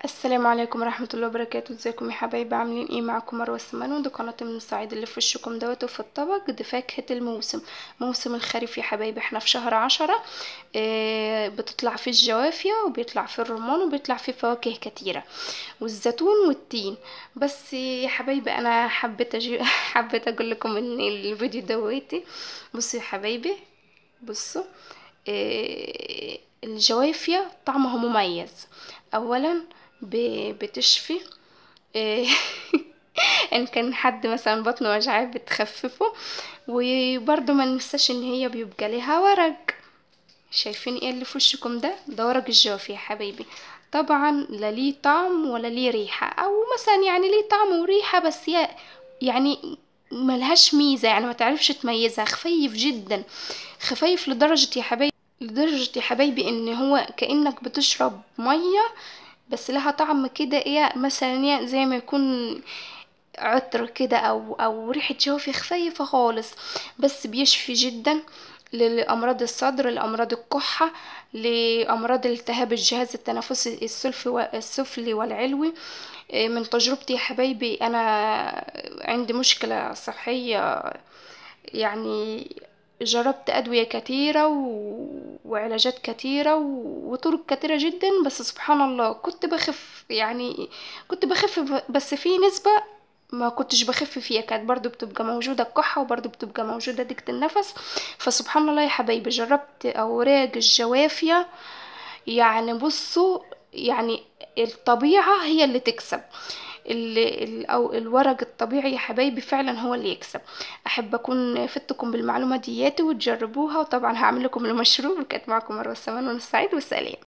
السلام عليكم ورحمة الله وبركاته. ازيكم يا حبايبي؟ عاملين ايه؟ معاكم مروة السمان، ودي قناة من الصعيد. اللي في وشكم دوت وفي الطبق دي فاكهة الموسم، موسم الخريف يا حبايبي. احنا في شهر 10. بتطلع فيه الجوافية وبيطلع فيه الرمان وبيطلع فيه فواكه كتيرة والزيتون والتين. بس يا حبايبي انا حبيت حبيت اقول لكم ان الفيديو دوتي. بصوا يا حبايبي، بصوا. الجوافية طعمها مميز. اولا بتشفي. إيه، ان كان حد مثلا بطنه وجعاه بتخففه. وبرضه ما ننساش ان هي بيبقى ليها ورق. شايفين ايه اللي في وشكم ده ورق الجوافة يا حبايبي. طبعا لا ليه طعم ولا ليه ريحة، او مثلا يعني ليه طعم وريحة بس هي يعني ملهاش ميزة، يعني ما تعرفش تميزها. خفيف جدا، خفيف لدرجة يا حبايبي، ان هو كأنك بتشرب مية، بس لها طعم كده ايه، مثلا إيه زي ما يكون عطر كده او ريحة جوافة خفيفة خالص. بس بيشفي جدا لأمراض الصدر، لأمراض الكحة، لأمراض التهاب الجهاز التنفسي السفلي والعلوي. من تجربتي يا حبايبي أنا عندي مشكلة صحية، يعني جربت أدوية كتيرة وعلاجات كتيرة وطرق كتيرة جدا، بس سبحان الله كنت بخف، يعني كنت بخف بس في نسبة ما كنتش بخف فيها كانت برضو بتبقى موجودة الكحة، وبرضو بتبقى موجودة ضيقة النفس. فسبحان الله يا حبايبي جربت أوراق الجوافية. يعني بصوا، يعني الطبيعة هي اللي تكسب. او الورق الطبيعي يا حبايبي فعلا هو اللي يكسب. احب اكون فدتكم بالمعلومة دياتي وتجربوها، وطبعا هعمل لكم المشروب. وكانت معكم مروة السمان، والسعيد والسلام.